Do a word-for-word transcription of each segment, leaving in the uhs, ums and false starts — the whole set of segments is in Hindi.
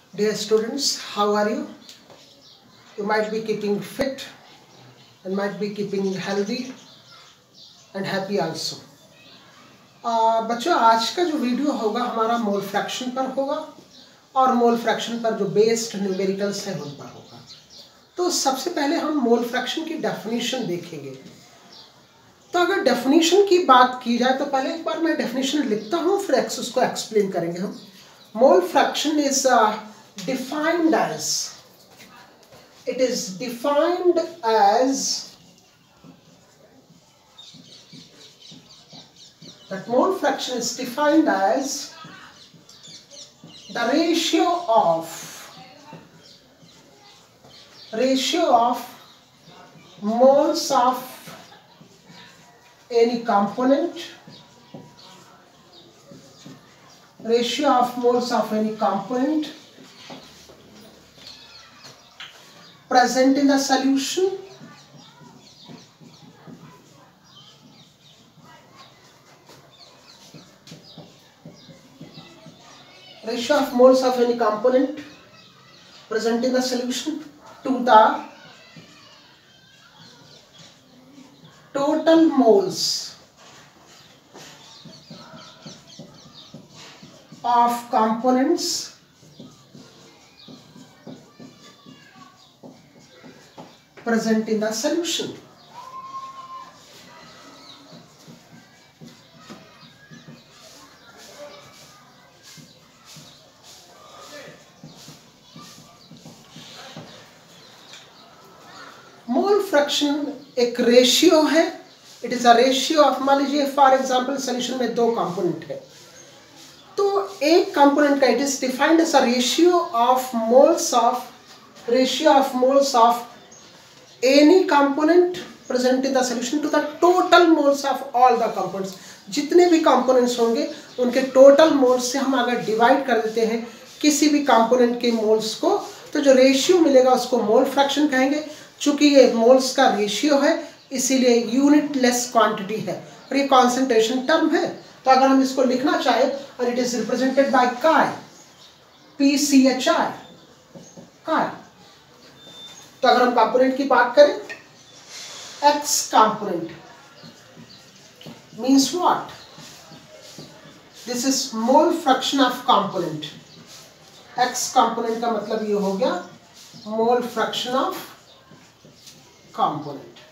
Dear students, how are you? You might be keeping fit and might be keeping healthy and happy also. uh, बच्चों, आज का जो वीडियो होगा हमारा मोल फ्रैक्शन पर होगा और मोल फ्रैक्शन पर जो बेस्ड न्यूमेरिकल्स है उन पर होगा। तो सबसे पहले हम मोल फ्रैक्शन की डेफिनेशन देखेंगे। तो अगर डेफिनेशन की बात की जाए तो पहले एक बार मैं डेफिनेशन लिखता हूँ, फिर एक्स उसको एक्सप्लेन करेंगे हम। Mole fraction is defined as it is defined as that mole fraction is defined as the ratio of ratio of moles of any component ratio of moles of any component present in the solution ratio of moles of any component present in the solution to the total moles of components present in the solution. Mole fraction एक रेशियो है। It is a ratio of, मान लीजिए फॉर एग्जांपल सोल्यूशन में दो कंपोनेंट है, तो एक कंपोनेंट का it is defined as a ratio of moles of ratio of moles of any component present in the solution to the total moles of all the components. जितने भी कंपोनेंट्स होंगे उनके टोटल मोल्स से हम अगर डिवाइड कर देते हैं किसी भी कंपोनेंट के मोल्स को, तो जो रेशियो मिलेगा उसको मोल फ्रैक्शन कहेंगे। चूंकि ये मोल्स का रेशियो है इसीलिए यूनिट लेस क्वांटिटी है और ये कॉन्सेंट्रेशन टर्म है। तो अगर हम इसको लिखना चाहे और it is represented by chi, P C H I, chi. तो अगर हम कंपोनेंट की बात करें, X component means what? This is mole fraction of component. X component का मतलब ये हो गया मोल फ्रैक्शन ऑफ कंपोनेंट।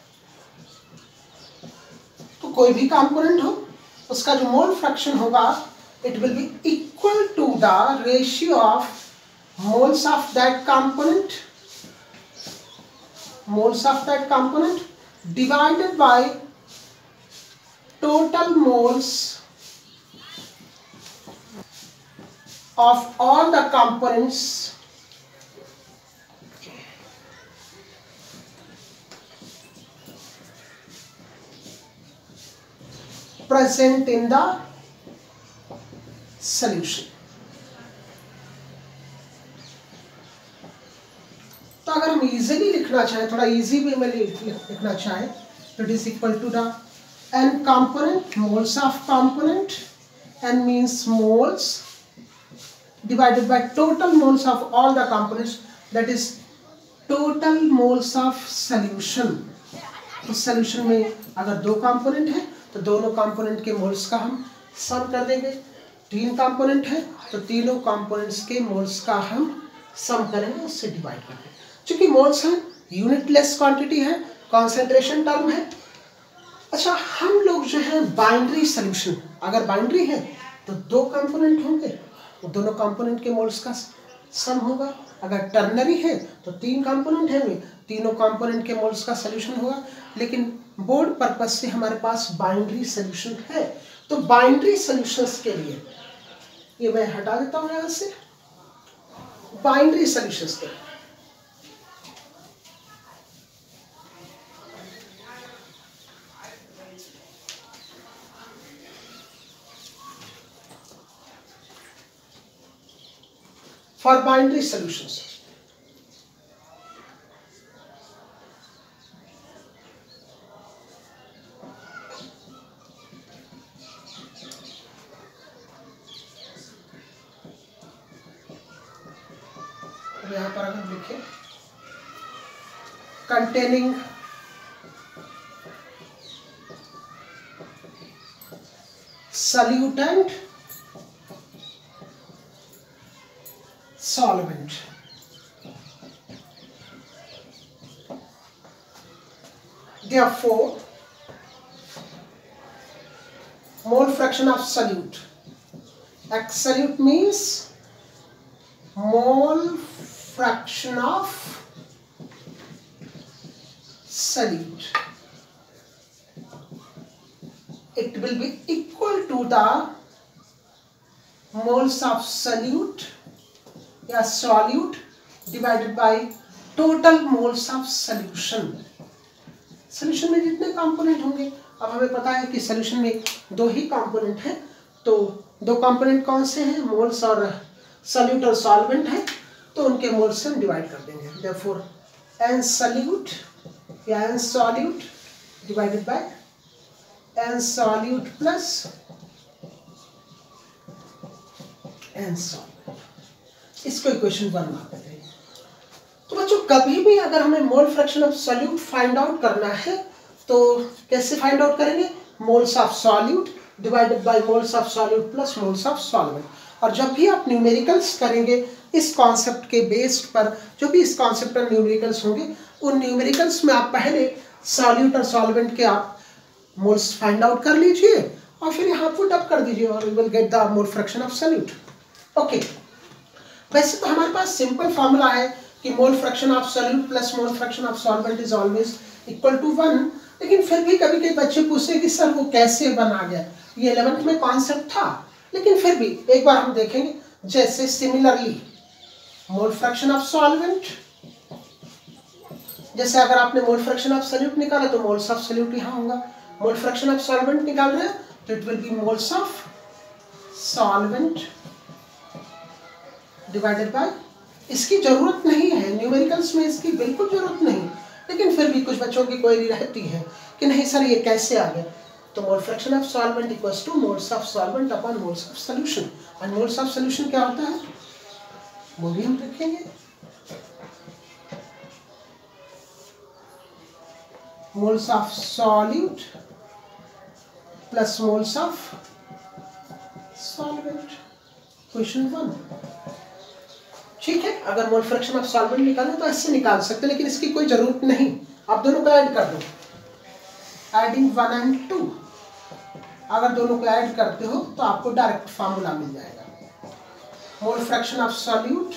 तो कोई भी कंपोनेंट हो उसका जो मोल फ्रैक्शन होगा it will be equal to the ratio of moles of that component moles of that component divided by total moles of all the components present in the solution. तो अगर हम इजीली लिखना चाहें, थोड़ा इजी वे में लिखना चाहें, तो it is equal to the N component moles of component, N means moles divided by total moles of all the components, that is total moles of solution. तो सॉल्यूशन में अगर दो कंपोनेंट है तो दोनों कंपोनेंट के मोल्स का हम सम कर देंगे। तीन कंपोनेंट है तो तीनों कंपोनेंट्स के मोल्स का हम सम करेंगे, उससे डिवाइड करेंगे। चूंकि मोल्स है यूनिट लेस क्वांटिटी है, कॉन्सेंट्रेशन टर्म है। अच्छा, हम लोग जो है बाइनरी सॉल्यूशन, अगर बाइनरी है तो दो कंपोनेंट होंगे तो दोनों कंपोनेंट के मोल्स का सम होगा। अगर टर्नरी है तो तीन कंपोनेंट होंगे, तीनों कंपोनेंट के मोल्स का सॉल्यूशन होगा। लेकिन बोर्ड पर्पस से हमारे पास बाइनरी सॉल्यूशन है, तो बाइनरी सॉल्यूशंस के लिए ये मैं हटा देता हूं यहां से। बाइनरी सॉल्यूशंस के for binary solutions, तो यहाँ पर अगर लिखें containing solute and solvent. Therefore, mole fraction of solute. Absolute means mole fraction of solute. It will be equal to the moles of solute या solute divided by total moles of solution. Solution में जितने कंपोनेंट होंगे, अब हमें पता है कि solution में दो ही कंपोनेंट हैं, तो दो कंपोनेंट कौन से हैं, मोल्स और solute और solvent है, तो उनके मोल्स से हम डिवाइड कर देंगे. Therefore, n solute या n solute divided by n solute plus n solvent. इसको इक्वेशन वन मान लेते हैं. तो बच्चों कभी भी अगर हमें mole fraction of solute find out करना है तो कैसे फाइंड आउट करेंगे, moles of solute divided by moles of solute plus moles of solvent. और जब भी आप न्यूमेरिकल्स करेंगे इस कॉन्सेप्ट के बेस्ड पर, जो भी इस कॉन्सेप्ट पर न्यूमेरिकल्स होंगे, उन न्यूमेरिकल्स में आप पहले सॉल्यूट और सॉल्वेंट के आप मोल्स फाइंड आउट कर लीजिए और फिर यहाँ पुट अप कर दीजिए और you will get the mole fraction of solute. Okay, वैसे तो हमारे पास सिंपल फॉर्मूला है कि mole fraction of solute plus mole fraction of solvent is always equal to one, लेकिन फिर भी कभी कभी बच्चे पूछते कि सर वो कैसे बना गया, ये इलेवेंथ में कॉन्सेप्ट था, लेकिन फिर भी एक बार हम देखेंगे. जैसे similarly mole fraction of solvent, जैसे अगर आपने मोल फ्रैक्शन ऑफ सॉल्यूट निकाला तो मोल्स ऑफ सॉल्यूट यहाँ होगा, मोल फ्रैक्शन ऑफ सॉल्वेंट निकाल रहे हैं तो it will be moles of solvent divided by, इसकी जरूरत नहीं है न्यूमेरिकल्स में, इसकी बिल्कुल जरूरत नहीं, लेकिन फिर भी कुछ बच्चों की क्वेरी रहती है कि नहीं सर ये कैसे आ गया. तो mole fraction of solvent equals to moles of solvent upon moles of solution. और मोल्स ऑफ सॉल्यूशन क्या होता है वो भी हम देखेंगे. Moles of solute plus moles of solvent, question one. ठीक है, अगर मोल फ्रैक्शन ऑफ सॉल्वेंट निकालना तो ऐसे निकाल सकते हैं, लेकिन इसकी कोई जरूरत नहीं. आप दोनों को ऐड कर दो, एडिंग वन एंड टू, अगर दोनों को ऐड करते हो तो आपको डायरेक्ट फार्मूला मिल जाएगा. Mole fraction of solute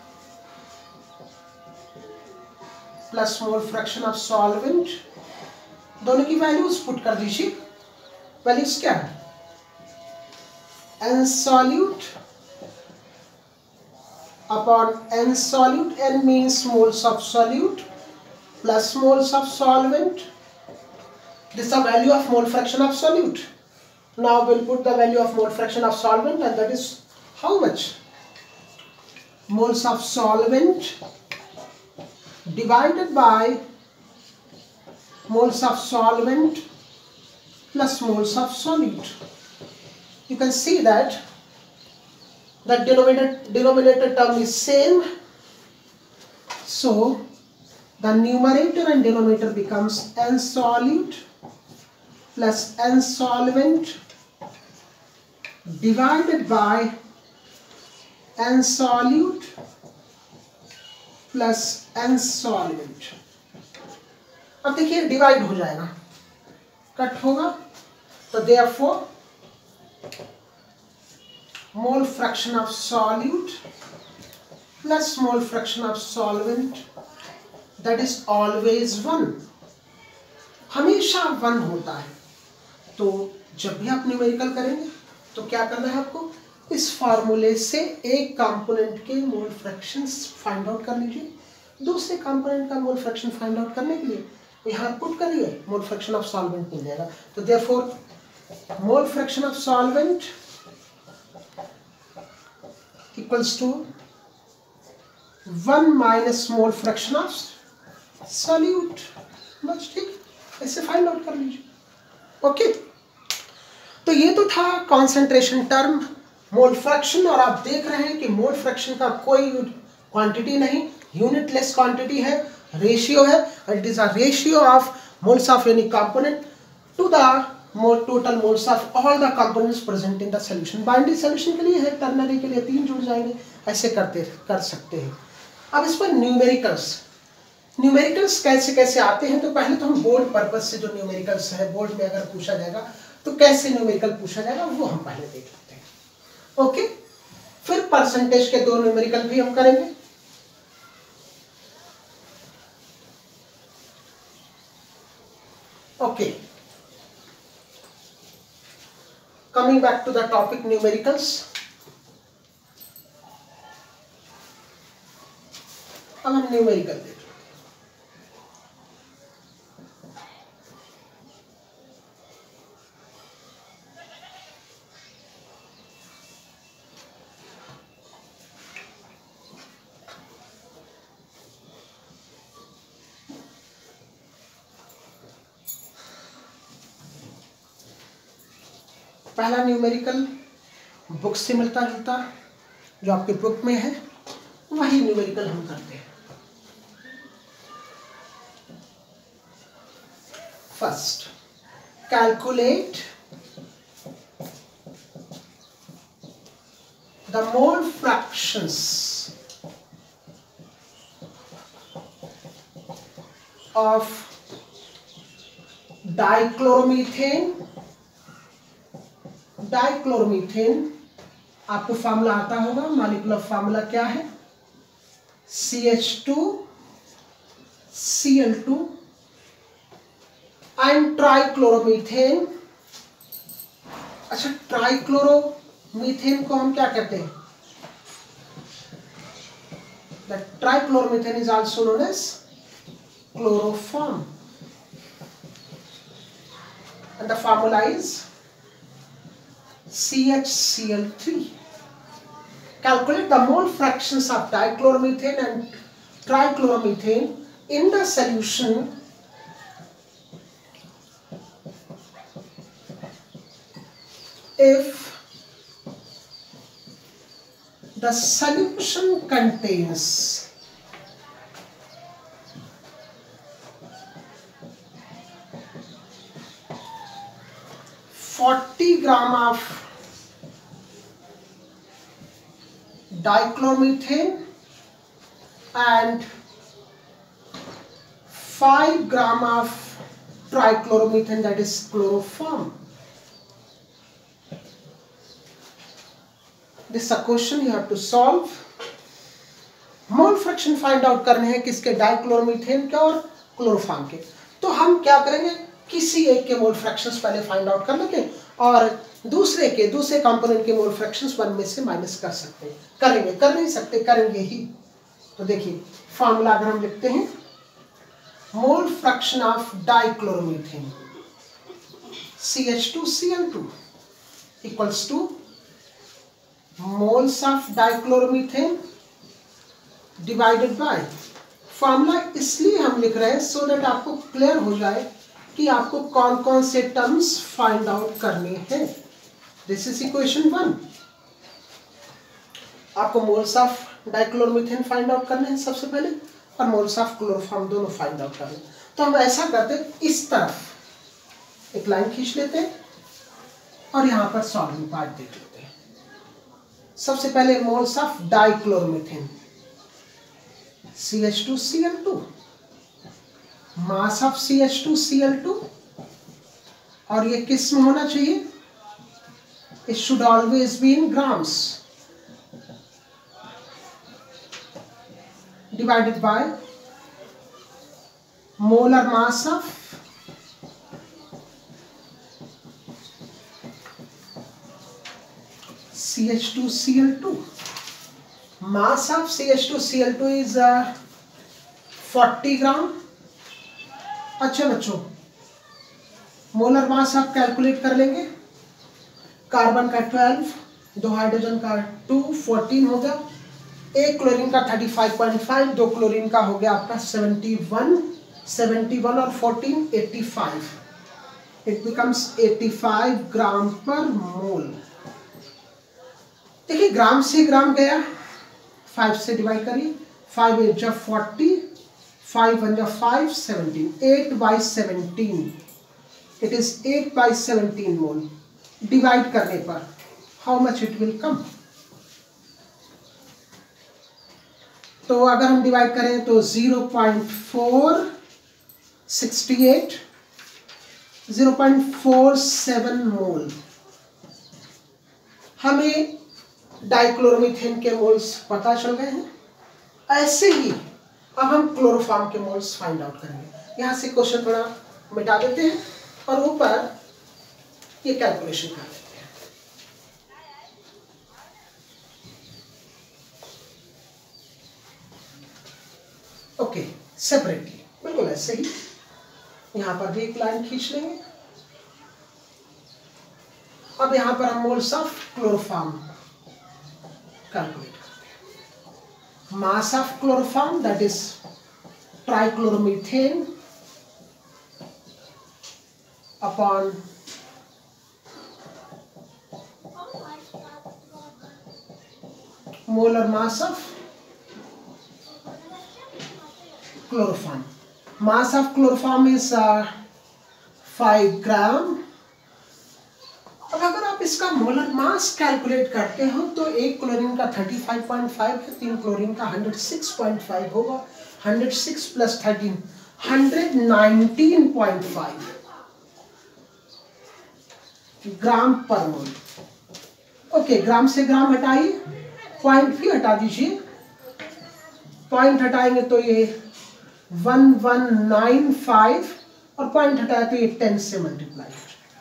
plus mole fraction of solvent, दोनों की वैल्यूज पुट कर दीजिए. वैल्यूज क्या है, N solute upon n solute, n means moles of solute plus moles of solvent. This is the value of mole fraction of solute. Now we'll put the value of mole fraction of solvent, and that is how much? Moles of solvent divided by moles of solvent plus moles of solute. You can see that the denominator, denominator term is same, so the numerator and denominator becomes n solute plus n solvent divided by n solute plus n solvent. अब देखिए डिवाइड हो जाएगा, कट होगा, तो therefore mole fraction of solute plus mole fraction of solvent, that is always one, हमेशा वन होता है. तो जब भी आप न्यूमेरिकल करेंगे तो क्या करना है आपको, इस फार्मूले से एक कंपोनेंट के मोल फ्रैक्शंस फाइंड आउट कर लीजिए, दूसरे कंपोनेंट का मोल फ्रैक्शन फाइंड आउट करने के लिए यहाँ पुट करिए, मोल फ्रैक्शन ऑफ सॉल्वेंट मिल जाएगा. तो therefore mole fraction of solvent equals to one minus mole fraction of solute. बस ठीक, ऐसे फाइंड आउट कर लीजिए. ओके, तो ये तो था कंसंट्रेशन टर्म मोल फ्रैक्शन, और आप देख रहे हैं कि मोल फ्रैक्शन का कोई क्वांटिटी नहीं, यूनिटलेस क्वांटिटी है, रेशियो है, it is a ratio of moles of any component to the mole total moles of all the components present in the solution. Binary solution के लिए है, टर्नरी के लिए तीन जुड़ जाएंगे, ऐसे करते कर सकते हैं। अब इस पर न्यूमेरिकल्स, न्यूमेरिकल्स कैसे कैसे आते हैं, तो पहले तो हम बोर्ड पर्पज से जो न्यूमेरिकल्स है, बोर्ड में अगर पूछा जाएगा तो कैसे न्यूमेरिकल पूछा जाएगा वो हम पहले देख लेते हैं। ओके, फिर परसेंटेज के दो न्यूमेरिकल भी हम करेंगे। Okay, coming back to the topic numericals, अब हम न्यूमेरिकल देखें। पहला न्यूमेरिकल बुक से मिलता जुलता जो आपके बुक में है वही न्यूमेरिकल हम करते हैं। First, calculate the mole fractions of dichloromethane. Dichloromethane आपको फार्मूला आता होगा, मॉलिक्यूलर फार्मूला क्या है, C H two C L two and trichloromethane. अच्छा, ट्राइक्लोरोमीथेन को हम क्या कहते हैं, the trichloromethane is also known as chloroform and the formula is C H C L three. Calculate the mole fractions of dichloromethane and trichloromethane in the solution if the solution contains forty gram of dichloromethane and five gram of trichloromethane, that is chloroform. This is a question you have to solve. Mole fraction find out करने हैं किसके, डाइक्लोरोमीथेन के और क्लोरोफॉर्म के। तो हम क्या करेंगे, किसी एक के मोल फ्रैक्शंस पहले फाइंड आउट कर लेंगे और दूसरे के दूसरे कंपोनेंट के मोल फ्रैक्शंस वन में से माइनस कर सकते हैं, करेंगे, कर नहीं सकते, करेंगे ही। तो देखिए फार्मूला अगर हम लिखते हैं, mole fraction of dichloromethane C H two C L two equals to moles of dichloromethane divided by, formula इसलिए हम लिख रहे हैं सो दैट आपको क्लियर हो जाए कि आपको कौन कौन से टर्म्स फाइंड आउट करने हैं। This is equation one. आपको moles of dichloromethane find out करने हैं सबसे पहले और मोल्स ऑफ क्लोरोफॉर्म दोनों फाइंड आउट करने। तो हम ऐसा करते हैं, इस तरफ एक लाइन खींच लेते हैं और यहां पर सॉल्विंग पार्ट देख लेते हैं। सबसे पहले moles of dichloromethane C H two C L two, mass of C H two C L two, और ये किस में होना चाहिए, it should always be in grams, divided by molar mass of C H two C L two. Mass of C H two C L two is uh, forty gram. अच्छा बच्चों, मोलर मास आप कैलकुलेट कर लेंगे. कार्बन का ट्वेल्व, दो हाइड्रोजन का टू, फोर्टीन हो गया. एक क्लोरीन का थर्टी फाइव पॉइंट फाइव, दो क्लोरीन का हो गया आपका सेवेंटी वन, सेवेंटी वन और fourteen eighty five. It becomes eighty five gram per mole. देखिए ग्राम से ग्राम गया, फाइव से डिवाइड करिए, फाइव एट जा फोर्टी, फाइव वन जा five, seventeen, eight by seventeen, it is eight by seventeen mole. Divide करने पर how much it will come? तो अगर हम डिवाइड करें तो zero point four sixty eight, zero point four seven mole. हमें डाइक्लोरोमीथेन के मोल्स पता चल गए हैं। ऐसे ही अब हम क्लोरोफॉर्म के मोल्स फाइंड आउट करेंगे। यहाँ से क्वेश्चन थोड़ा मिटा देते हैं और ऊपर ये कैलकुलेशन कर लेते हैं। ओके, सेपरेटली बिल्कुल ऐसे ही यहाँ पर भी एक लाइन खींच लेंगे। अब यहाँ पर हम मोल्स ऑफ क्लोरोफॉर्म कैलकुलेट करते हैं। Mass of chloroform that is trichloromethane upon molar mass of chloroform. Mass of chloroform is uh, five gram. अब अगर आप इसका मोलर मास कैलकुलेट करते हो तो एक क्लोरीन का थर्टी फाइव पॉइंट फाइव है, तीन क्लोरीन का हंड्रेड सिक्स पॉइंट फाइव होगा, hundred six plus thirteen hundred nineteen point five gram per mole. Okay, ग्राम से ग्राम हटाइए, पॉइंट भी हटा दीजिए। पॉइंट हटाएंगे तो ये वन वन नाइन फाइव और पॉइंट हटाया तो ये टेन से मल्टीप्लाई हो जाएगा।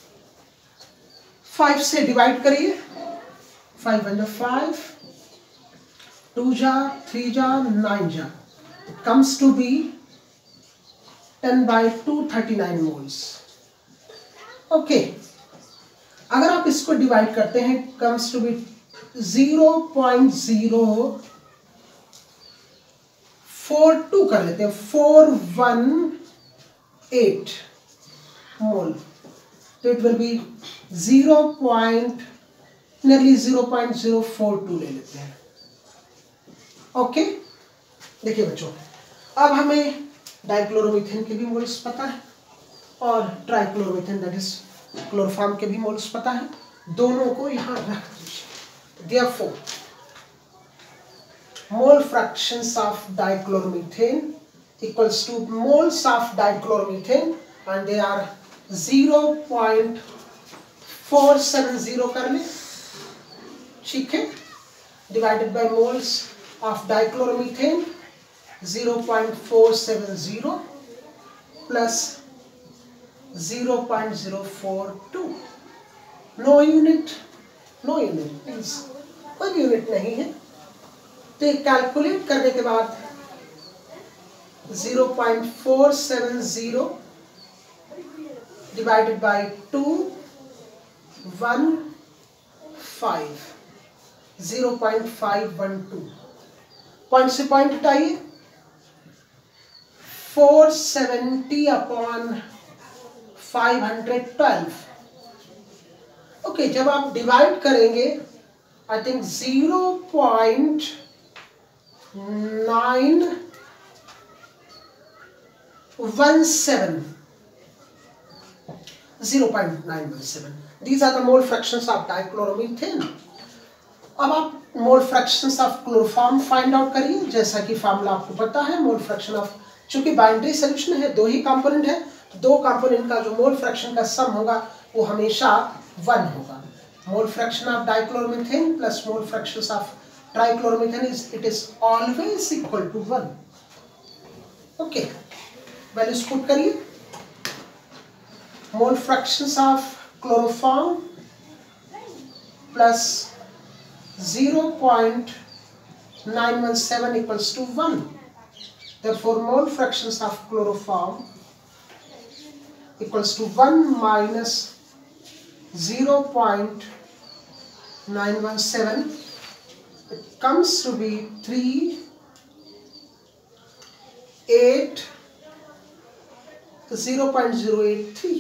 फाइव से डिवाइड करिए, फाइव वन जा फाइव, टू जा थ्री जा नाइन जा, comes to be ten by two thirty nine moles. Okay, अगर आप इसको डिवाइड करते हैं comes to be zero point zero four two कर लेते हैं, फोर वन एट मोल, तो it will be zero point nearly zero point zero four two ले लेते हैं। ओके, देखिए बच्चों, अब हमें डाइक्लोरोमीथेन के भी मोल्स पता है और ट्राइक्लोरोमीथेन दैट इज क्लोरोफॉर्म के भी मोल्स पता है। दोनों को यहाँ रख दीजिए। Therefore mole fractions of dichloromethane equals to moles of dichloromethane and they are zero point four seven zero कर लें, ठीक है, divided by moles of dichloromethane zero point four seven zero plus zero point zero four two. no unit, no unit means कोई भी यूनिट नहीं है। तो ये कैलकुलेट करने के बाद zero point four seven zero divided by two one five, zero point five one two, point से पॉइंट हटाइए, four seventy upon five hundred twelve. Okay, जब आप डिवाइड करेंगे I think zero point nine one seven, zero point nine one seven, these are the mole fractions of dichloromethane. अब आप mole fractions of chloroform find out करिए। जैसा कि फार्मूला आपको पता है, मोल फ्रैक्शन ऑफ, चूंकि बाइनरी सॉल्यूशन है, दो ही कंपोनेंट है, दो कंपोनेंट का जो मोल फ्रैक्शन का सम होगा वो हमेशा वन होगा। Mole fraction of dichloromethane plus mole fractions of trichloromethane is it is always equal to one. Okay, values put करिए। Mole fractions of chloroform plus zero point nine one seven equals to one. Therefore, mole fractions of chloroform equals to one minus zero point nine one seven. It comes to be three eight zero point zero eight three.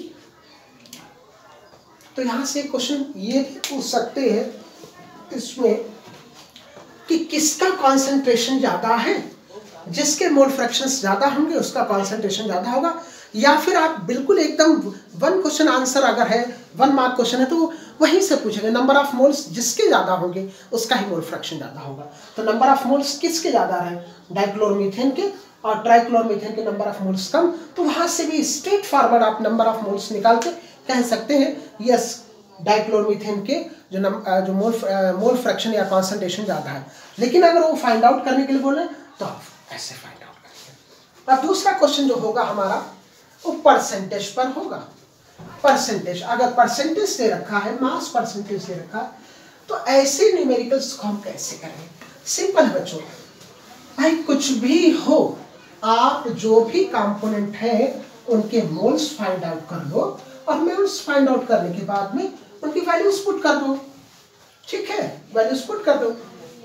तो यहाँ से क्वेश्चन ये भी पूछ सकते हैं इसमें कि किसका कॉन्सेंट्रेशन ज्यादा है, जिसके मोल फ्रैक्शंस ज्यादा होंगे उसका कॉन्सेंट्रेशन ज्यादा होगा। या फिर आप बिल्कुल एकदम वन क्वेश्चन आंसर अगर है, वन मार्क क्वेश्चन है, तो वहीं से पूछेंगे नंबर ऑफ मोल्स जिसके ज्यादा होंगे उसका ही मोल फ्रैक्शन ज्यादा होगा। तो नंबर ऑफ मोल्स किसके ज्यादा है, डाइक्लोरोमीथेन के, और ट्राइक्लोरोमीथेन के नंबर ऑफ मोल्स कम, तो वहां से भी स्ट्रेट फॉरवर्ड आप नंबर ऑफ मोल्स निकाल के कह सकते हैं यस डाइक्लोरोमीथेन के जो नम, जो मोल मोल फ्रैक्शन या कॉन्सेंट्रेशन ज्यादा है। लेकिन अगर वो फाइंड आउट करने के लिए बोले तो आप ऐसे फाइंड आउट करेंगे। अब दूसरा क्वेश्चन जो होगा हमारा वो परसेंटेज पर होगा। परसेंटेज, अगर परसेंटेज दे रखा है, मास परसेंटेज दे रखा है, तो ऐसे न्यूमेरिकल्स को हम कैसे करेंगे? सिंपल है बच्चों, भाई कुछ भी हो, आप जो भी कंपोनेंट है उनके मोल्स फाइंड आउट कर लो, और मोल्स फाइंड आउट करने के बाद में उनकी वैल्यूज पुट कर दो। ठीक है, वैल्यूज पुट कर दो।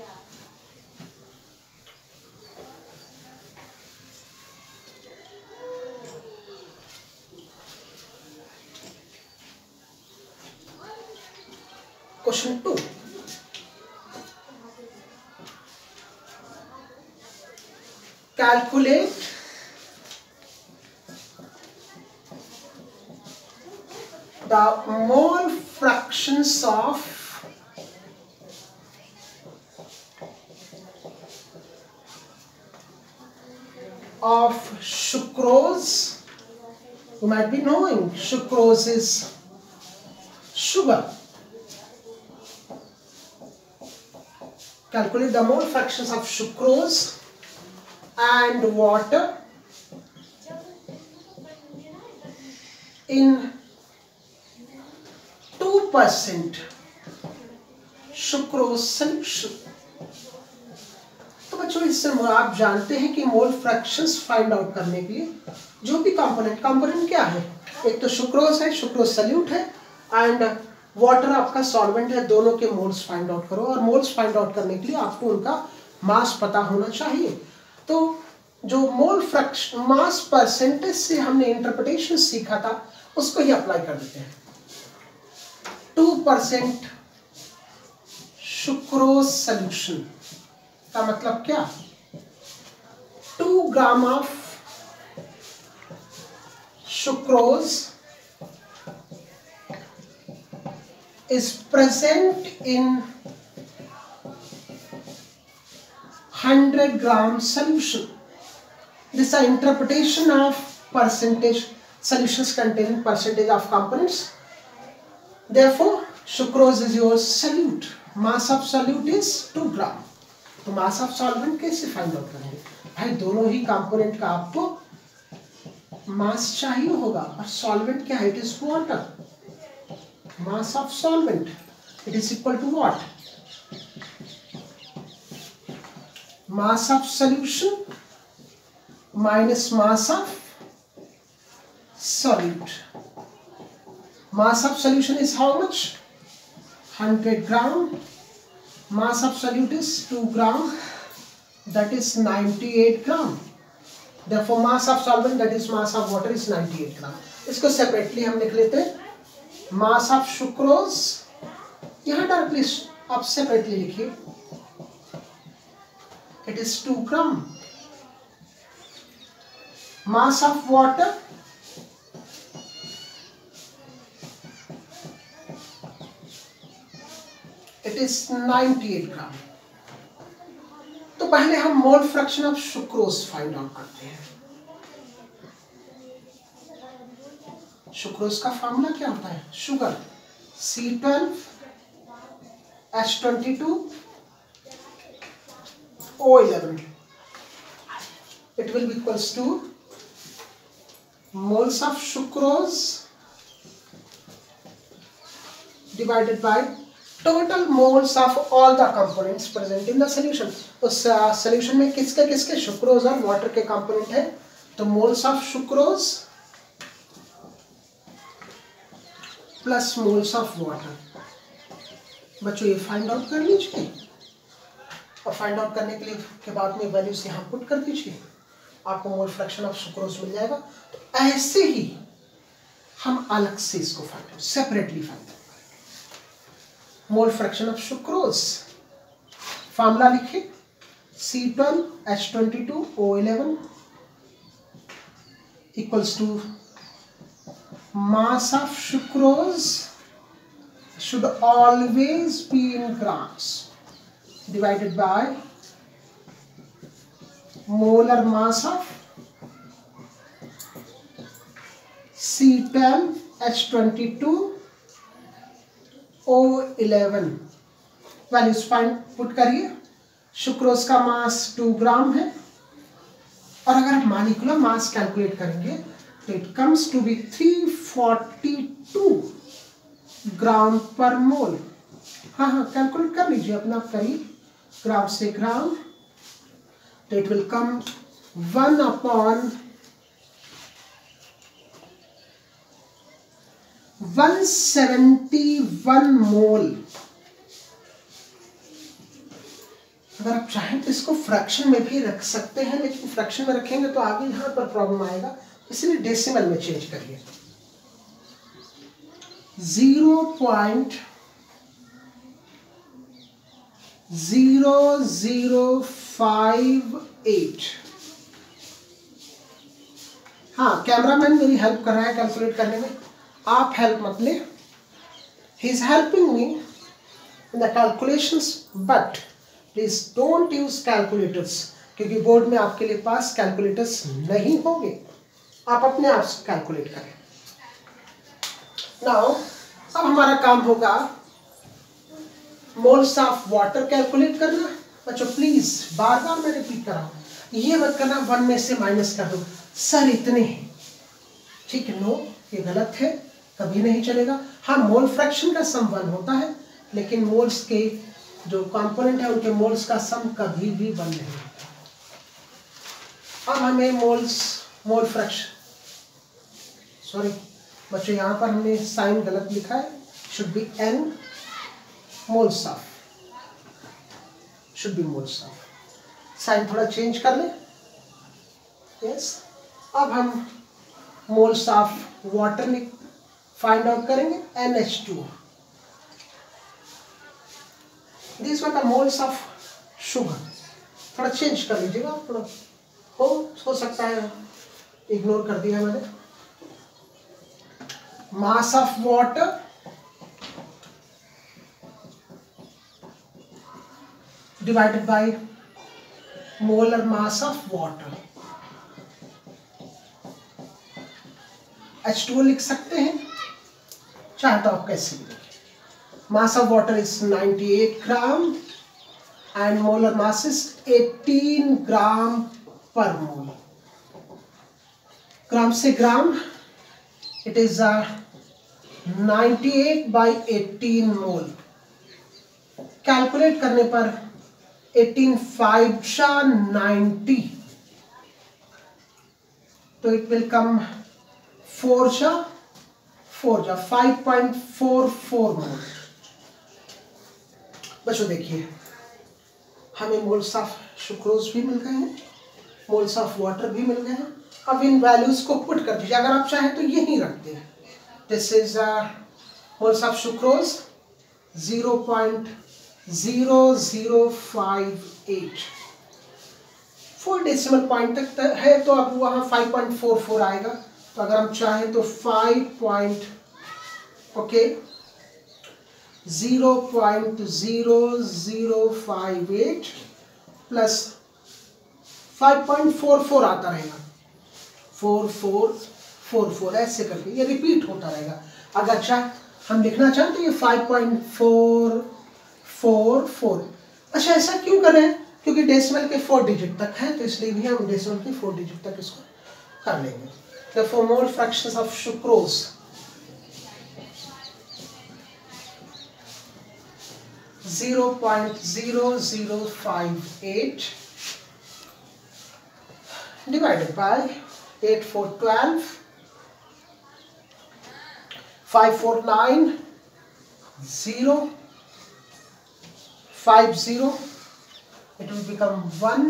Question two. Calculate the mole fractions of of sucrose. You might be knowing sucrose is sugar. Calculate the mole fractions of sucrose and water in two percent sucrose solution. तो बच्चों इससे आप जानते हैं कि मोल फ्रैक्शंस फाइंड आउट करने के लिए जो भी कंपोनेंट, कंपोनेंट क्या है, एक तो सुक्रोज है, सुक्रोज सल्यूट है, एंड वाटर आपका सॉल्वेंट है, दोनों के मोल्स फाइंड आउट करो। और मोल्स फाइंड आउट करने के लिए आपको उनका मास पता होना चाहिए। तो जो मोल फ्रैक्शन मास परसेंटेज से हमने इंटरप्रिटेशन सीखा था उसको ही अप्लाई कर देते हैं। टू परसेंट सुक्रोज सॉल्यूशन का मतलब क्या, two gram of sucrose is present in one hundred gram solution. This is an interpretation of percentage solutions containing percentage of components. Therefore, sucrose is your solute. Mass of solute is two gram. तो mass of solvent कैसे find out करेंगे? भाई दोनों ही component का आपको mass चाहिए होगा, और solvent क्या है? It is water. Mass of solvent, it is equal to what? Mass of solution minus mass of solute. Mass of solution is how much? one hundred gram. Mass of solute is two gram. That is ninety-eight gram. Therefore, mass of solvent, that is mass of water, is ninety-eight gram. इसको separately हम लिख लेते हैं। मास ऑफ सुक्रोज, यहां डायरेक्टली आप सेपरेटली लिखिए, it is two gram. Mass of water, it is ninety-eight gram. तो पहले हम mole fraction of sucrose find out करते हैं। सुक्रोज का फॉर्मूला क्या होता है? Sugar C twelve H twenty two O eleven, it will be equals to moles of sucrose divided by total moles of all the components present in the solution. उस सॉल्यूशन में किसके किसके सुक्रोज और वाटर के कंपोनेंट है, तो moles of sucrose plus moles of water. बच्चों ये फाइंड आउट कर लीजिए, और फाइंड आउट करने के लिए के बाद में वैल्यूज यहाँ पुट कर दीजिए, आपको मोल फ्रैक्शन ऑफ सुक्रोज मिल जाएगा। तो ऐसे ही हम अलग से इसको find out separately find out करेंगे। Mole fraction of sucrose formula लिखे, C twelve H twenty two O eleven equals to mass of sucrose should always be in grams divided by molar mass of C twelve H twenty two O eleven. Values find put करिए। सुक्रोज का मास टू ग्राम है और अगर आप मॉलिक्यूलर मास कैलकुलेट करेंगे तो it comes to be three forty two gram per mole. हाँ हाँ कैलकुलेट कर लीजिए अपना, आप करिए ग्राम से ग्राम, तो it will come one upon one seventy one mole. अगर आप चाहें तो इसको फ्रैक्शन में भी रख सकते हैं, लेकिन फ्रैक्शन में रखेंगे तो आगे यहां पर प्रॉब्लम आएगा, इसलिए डेसिमल में चेंज करिए। Zero point zero zero five eight. हाँ कैमरामैन मेरी हेल्प कर रहा है कैलकुलेट करने में, आप हेल्प मत ले। He is helping me in the calculations but please don't use calculators, क्योंकि बोर्ड में आपके लिए पास कैलकुलेटर्स नहीं होंगे, आप अपने आप से कैलकुलेट करें। नाउ अब हमारा काम होगा मोल्स ऑफ वाटर कैलकुलेट करना। बच्चों प्लीज बार बार मैं रिपीट कर रहा हूं, ये मत करना वन में से माइनस कर दो सर इतने हैं, ठीक है, नो ये गलत है, कभी नहीं चलेगा। हाँ मोल फ्रैक्शन का सम वन होता है, लेकिन मोल्स के जो कंपोनेंट है उनके मोल्स का सम कभी भी वन नहीं होता। अब हमें मोल्स मोल फ्रैक्शन, सॉरी बच्चों यहाँ पर हमने साइन गलत लिखा है, should be n moles of, should be moles of, sign थोड़ा चेंज कर ले। यस अब हम moles of water find out करेंगे, N H two. This one the moles of sugar, थोड़ा चेंज कर लीजिएगा, थोड़ा हो हो सकता है इग्नोर कर दिया मैंने। Mass of water divided by molar mass of water, H two O लिख सकते हैं, चाहे तो आप कैसे भी लिखें। Mass of water is ninety eight gram and molar mass is eighteen gram per mole. Gram से gram it is ninety eight by eighteen mole. Calculate करने पर एटीन फाइव शा नाइंटी, तो इट विल कम फोर जा फोर जा फाइव पॉइंट फोर फोर मोल। बच्चों देखिए हमें मोल्स ऑफ सुक्रोज भी मिल गए हैं, मोल्स ऑफ वाटर भी मिल गए हैं। अब इन वैल्यूज को पुट कर दीजिए, अगर आप चाहें तो यही रखते हैं। This is moles of sucrose zero point zero zero five eight, four decimal point तक है तो अब वहाँ फाइव पॉइंट फोर फोर आएगा। तो अगर हम चाहें तो five point okay zero point zero zero five eight plus five point four four आता रहेगा, फोर फोर फोर फोर ऐसे करके ये रिपीट होता रहेगा। अगर चाहे हम लिखना चाहें तो ये five point four four four. अच्छा ऐसा क्यों कर रहे हैं? क्योंकि डेसिमल के फोर डिजिट तक है, तो इसलिए भी हम डेसिमल के फोर डिजिट तक इसको कर लेंगे। Therefore, mole fractions of sucrose zero point zero zero five eight divided by eight four twelve five four nine zero five zero, it will become one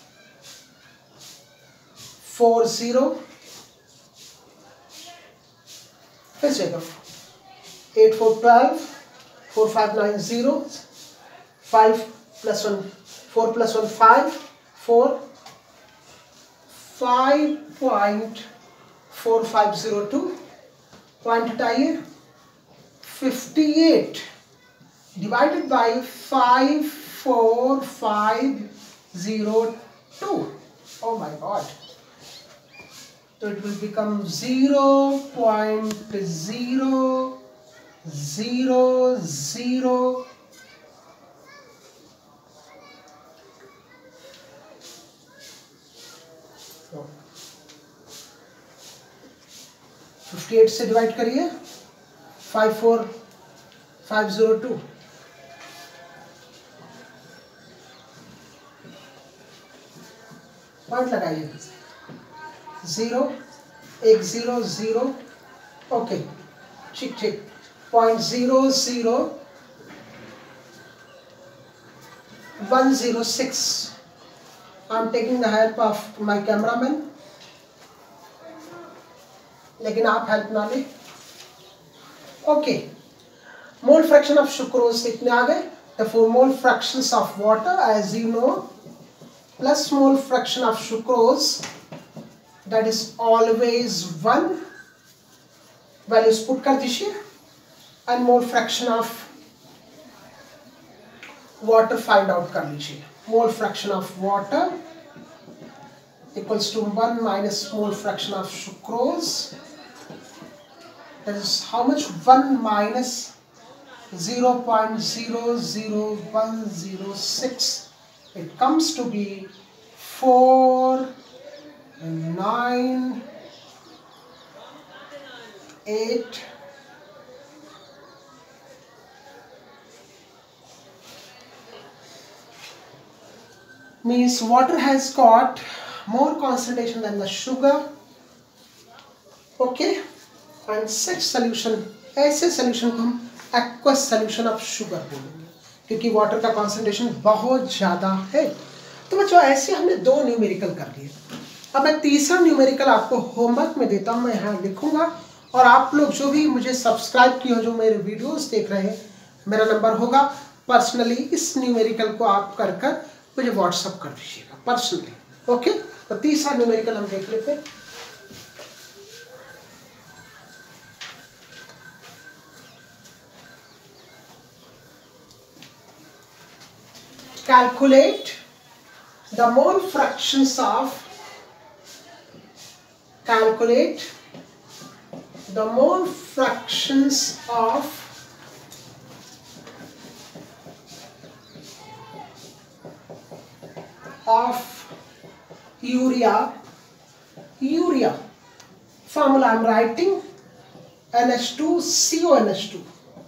four zero. फिर check eight four twelve four five nine zero five plus one four plus one five, four five point four five zero two, point हटाइए, fifty eight divided by five four five zero two. Oh my God. So it will become zero point zero zero zero fifty eight से डिवाइड करिए, five four five zero two, point लगाइए, जीरो एक जीरो जीरो, ओके ठीक ठीक, point zero zero one zero six. I am taking the help of my cameraman, लेकिन आप हेल्प ना लें. Okay, mole fraction of sucrose कितने आ गए? The four mole fractions of water as you know plus mole fraction of sucrose, that is always one, values put कर दीजिए, and mole fraction of water find out कर लीजिए. Mole fraction of water equals to one minus mole fraction of sucrose, that is how much? one minus zero point zero zero one zero six. It comes to be four nine eight means water has got more concentration than the sugar. Okay, and such solution, ऐसे solution को हम aqueous solution of sugar बोलेंगे, क्योंकि वाटर का कॉन्सेंट्रेशन बहुत ज़्यादा है. तो बच्चों ऐसे हमने दो न्यूमेरिकल कर लिए. अब मैं तीसरा न्यूमेरिकल आपको होमवर्क में देता हूँ, मैं यहाँ लिखूँगा, और आप लोग जो भी मुझे सब्सक्राइब किए हो, जो मेरे वीडियोस देख रहे हैं, मेरा नंबर होगा पर्सनली, इस न्यूमेरिकल को आप कर कर मुझे व्हाट्सअप कर दीजिएगा पर्सनली. ओके, तो तीसरा न्यूमेरिकल हम देख लेते हैं. Calculate the mole fractions of calculate the mole fractions of of urea. Urea formula I am writing N H two C O N H two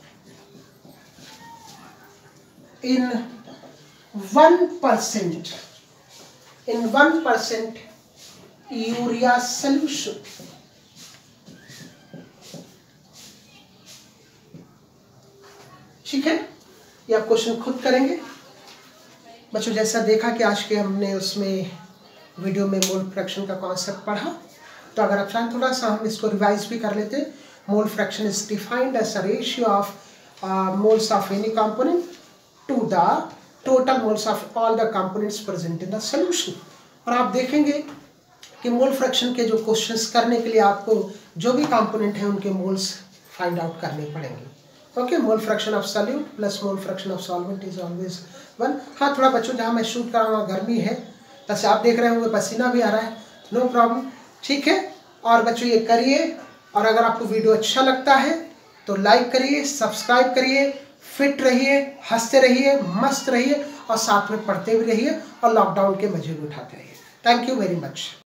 in one percent in one percent urea solution. ठीक है, ये आप क्वेश्चन खुद करेंगे. बच्चों जैसा देखा कि आज के हमने उसमें वीडियो में मोल फ्रैक्शन का कॉन्सेप्ट पढ़ा, तो अगर आप चाहें थोड़ा सा हम इसको रिवाइज भी कर लेते. Mole fraction is defined as a ratio of moles of any component to the total moles of all the components present in the solution. और आप देखेंगे कि मोल फ्रैक्शन के जो क्वेश्चंस करने के लिए आपको जो भी कंपोनेंट है उनके मोल्स फाइंड आउट करने पड़ेंगे. Okay, mole fraction of solute plus mole fraction of solvent is always one. हाँ, थोड़ा बच्चों जहाँ मैं शूट कर रहा हूँ गर्मी है, जैसे आप देख रहे होंगे पसीना भी आ रहा है, नो प्रॉब्लम. ठीक है, और बच्चों ये करिए, और अगर आपको वीडियो अच्छा लगता है तो लाइक करिए, सब्सक्राइब करिए, फिट रहिए, हंसते रहिए, मस्त रहिए, और साथ में पढ़ते भी रहिए, और लॉकडाउन के मजे भी उठाते रहिए. Thank you very much.